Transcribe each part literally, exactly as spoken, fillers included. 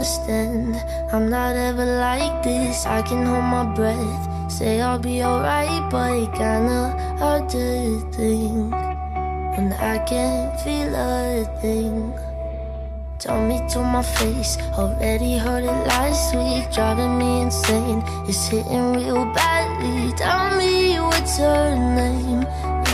understand. I'm not ever like this. I can hold my breath, say I'll be alright, but it kinda hard to think when I can't feel a thing. Told me to my face, already heard it last week, driving me insane. It's hitting real badly. Tell me what's her name.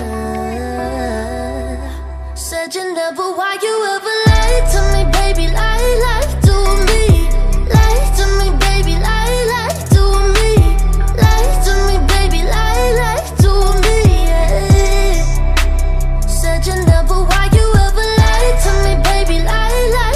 Uh, said you never, why you ever lied to me, baby? Lie, lie to me. Lie to me, baby. Lie, lie to me. Lie to me, baby. Lie, lie to me. Yeah. Said you never, why you ever lied to me, baby? Lie, lie.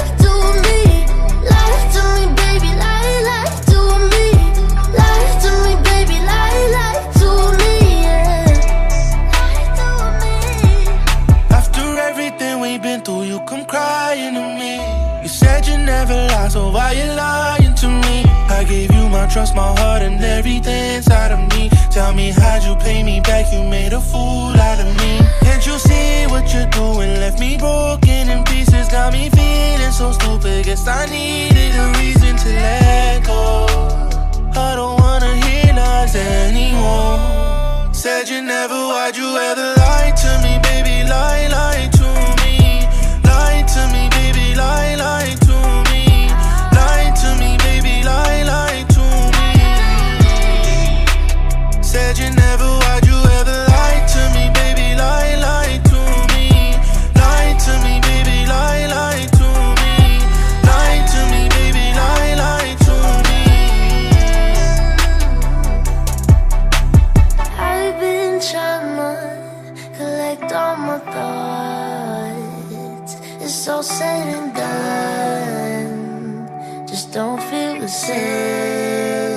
So why you lying to me? I gave you my trust, my heart, and everything inside of me. Tell me, how'd you pay me back? You made a fool out of me. Can't you see what you're doing? Left me broken in pieces, got me feeling so stupid. Guess I needed a reason to let go. I don't wanna hear lies anymore. Said you never, why'd you ever lie to me, baby? Lie, lie to me. Lie to me, baby, lie, lie to me. Lie to me, baby, lie, lie to me. Said you never, why'd you ever lie to me, baby? Lie, lie to me. Lie to me, baby, lie, lie to me. Lie to me, baby, lie, lie to me. I've been trying to collect all my thoughts. It's all said and done, just don't feel the same.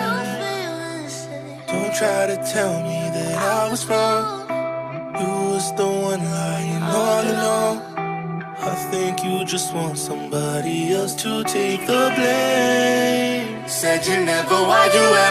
Don't try to tell me that I was wrong. You was the one lying all along. I think you just want somebody else to take the blame. Said you never, why'd you